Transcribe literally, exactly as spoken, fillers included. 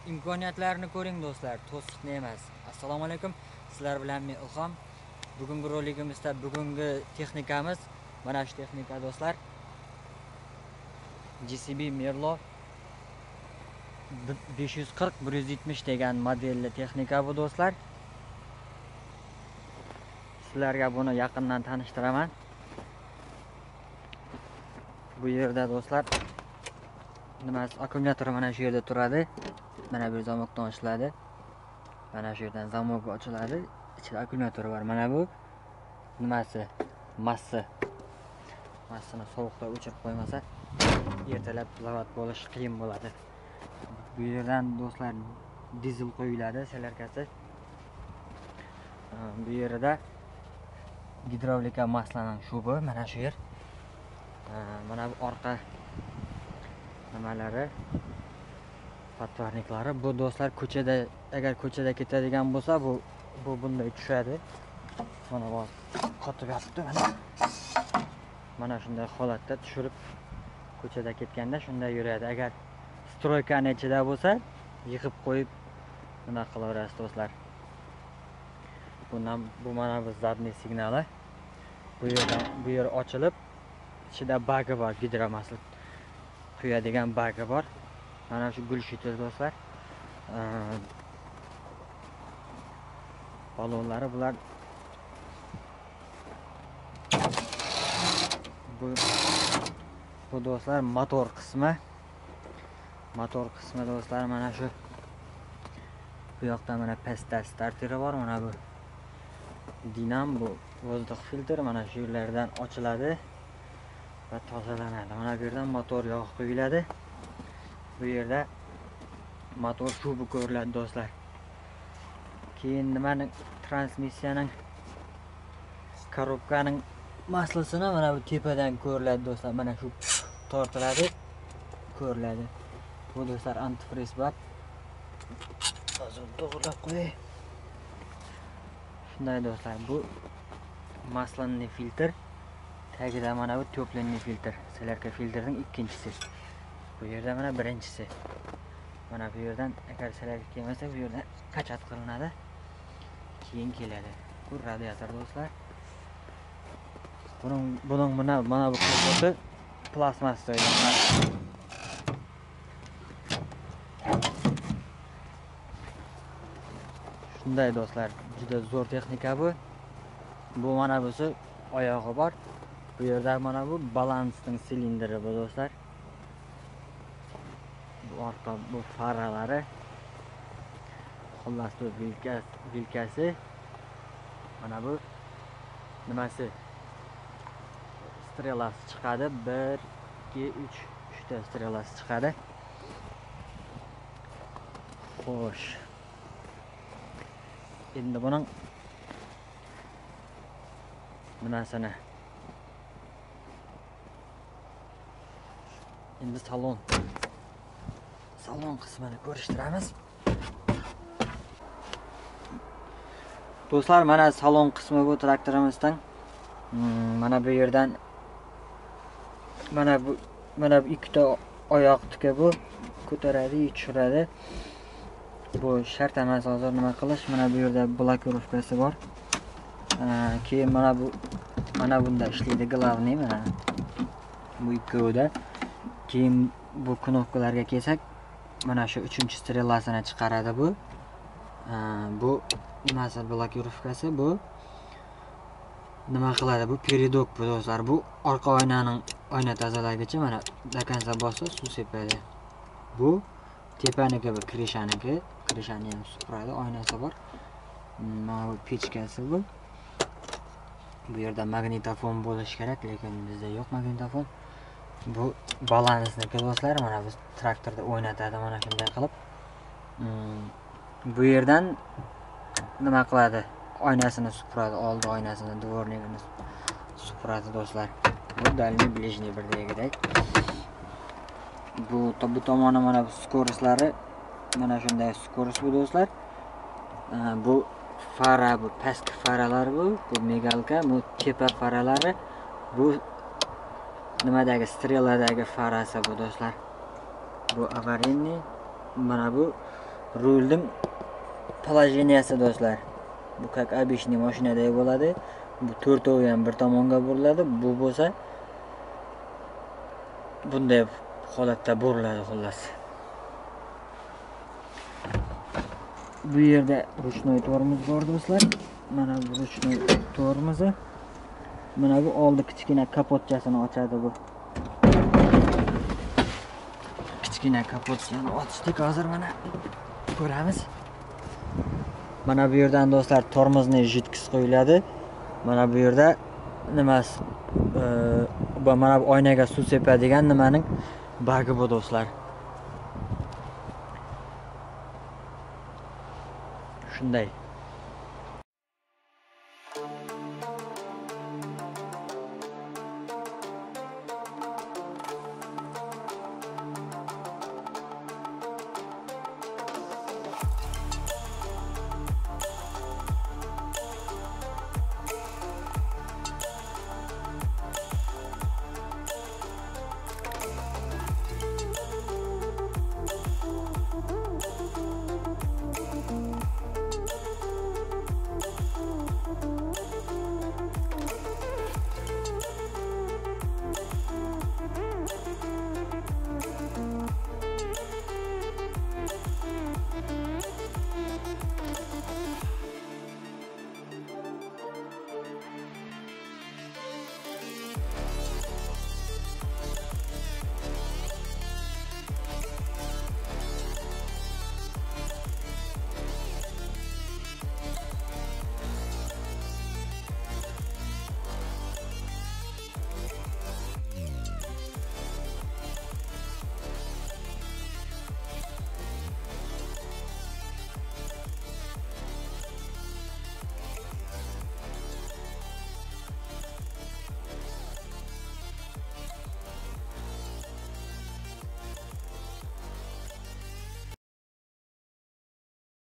imkoniyatlarni ko'ring do'stlar, to'siqni emas. Assalomu alaykum. Sizlar bilan men Ilhom. Bugungi roligimizda bugungi texnikamiz mana shu texnika do'stlar. G C B Merlo besh yuz qirq bir yuz yetmish degan modelli texnika bu do'stlar. Sizlarga buni yaqindan tanishtiraman. Bu yerda do'stlar nimasi akkumulyator mana shu yerda turadi. Mana bu zamokdan ochiladi. Mana shu yerdan zamok ochiladi. Ichida akkumulyator bor. Mana bu nimasi massa. Massani sovuqda o'chirib qo'ymasa ertalab zavod bo'lish qiyin bo'ladi. Bu yerdan do'stlar dizel qo'yiladi, selarkasi. Bu yerda gidravlika maslaning shubi mana shu yer. Mana bu orqa nimalari, patvarniklari. Bu do'stlar ko'chada, agar ko'chada ketadigan bo'lsa, bu bu bunday tushadi. Mana bu qotib yotibdi mana. Mana shunday holatda tushirib ko'chada ketganda shunday yuradi. Agar stroykani ichida bo'lsa, yig'ib qo'yib nima qilaverasiz do'stlar. Bundan bu mana bu zadniy signali. Bu yerdan bu yer ochilib, ichida bagi bor, gidromasl quyadigan bagi bor. Mana shu gul shitir do'stlar. Balonlari bular. Bu bu do'stlar motor qismi. Motor qismi do'stlar mana shu. Bu yoqda mana pastda starteri bor, mana bu dinam, bu vozdux filtr mana shu yerlardan ochiladi va tozalanadi. Mana bu yerdan motor yog'i quyiladi. Bu yerda motor shubi ko'riladi do'stlar. Keyin nimaning transmissiyaning korobkaning maslasini mana bu tepadan ko'riladi do'stlar. Mana shu tortiladi, ko'riladi. Bu do'stlar antifriz bor. Hozir to'g'rilab qo'yay. Shunday do'stlar, bu maslanli filtr. Tagida mana bu toplanli filtr. Selarka filtrning ikkinchisi. Bu yerda mana birinchisi. Mana bu yerdan agar selarka kelmasa, bu yerdan qachat qilinadi. Keyin keladi. Bu radiator do'stlar. Buning buning mana mana bu korpusi plastmasdan yo'qolgan. Shunday do'stlar, juda zo'r texnika bu. Bu mana busi oyog'i bor. Bu yerda mana bu balansning silindri bu do'stlar. Bu orqa bu faralari. Xullas bu vilkas vilkasi. Mana bu nimasi? Strelasi chiqadi. bir, ikki, uch, uchta strelasi chiqadi. Xo'sh. Endi buning nimasini? Endi salon. Salon qismini ko'rishtiramiz. Do'stlar, mana salon qismi bu traktorimizdan. Mana bu yerdan mana bu mana bu ikkita oyoq tika bu ko'taradi, tushiradi. Bu shart emas hozir nima qilish. Mana bu yerda blokirovkasi bor. Keyin mana bu mana bunda ishlaydi glavniy mana. Bu ikkovida. Keyin bu knopkalarga kelsak, mana shu uchinchi strelasini chiqaradi bu. Bu nimasi blokirovkasi bu. Nima qiladi bu? Peridok bu do'stlar. Bu orqa oynaning oyna tozalagichi mana dakansa bossa suv sepadi. Bu tepaniki bu krishaniki, krishani ham supuradi, oynasi bor. Mana bu pechkasi bu. Bu yerda magnitofon bo'lishi kerak, lekin bizda yo'q magnitofon. Bu balansniki do'stlar, mana biz traktorda o'ynatadi mana shunday qilib. Bu yerdan nima qiladi? Oynasini supuradi, oldi oynasini, dvornikini supuradi do'stlar. Bu dalniy blижний birdagidek. Bu bu tomoni mana bu skoroslari, mana shunday skoros bu do'stlar. Bu fara, bu pastki faralar bu, bu migalka, bu tepa faralari, bu nimadagi streladagi farasi bu do'stlar. Bu avarinniy, mana bu rulning положенияsi do'stlar. Bu как обычный mashinadek bo'ladi. Bu to'rtovi ham bir tomonga buriladi. Bu bo'lsa bunday holatda buriladi xullas. Bu yerda ruchnoy tormoz bor do'stlar. Mana bu ruchnoy tormozi. Mana bu oldi kichkina kapotchasini ochadi bu. Kichkina kapotchani ochdik hozir mana ko'ramiz. Mana bu yerdan do'stlar tormozni jitkisi qo'yiladi. Mana bu yerda nimasi bu mana bu oynaga suv sepadigan nimaning bagi bu do'stlar. Shunday.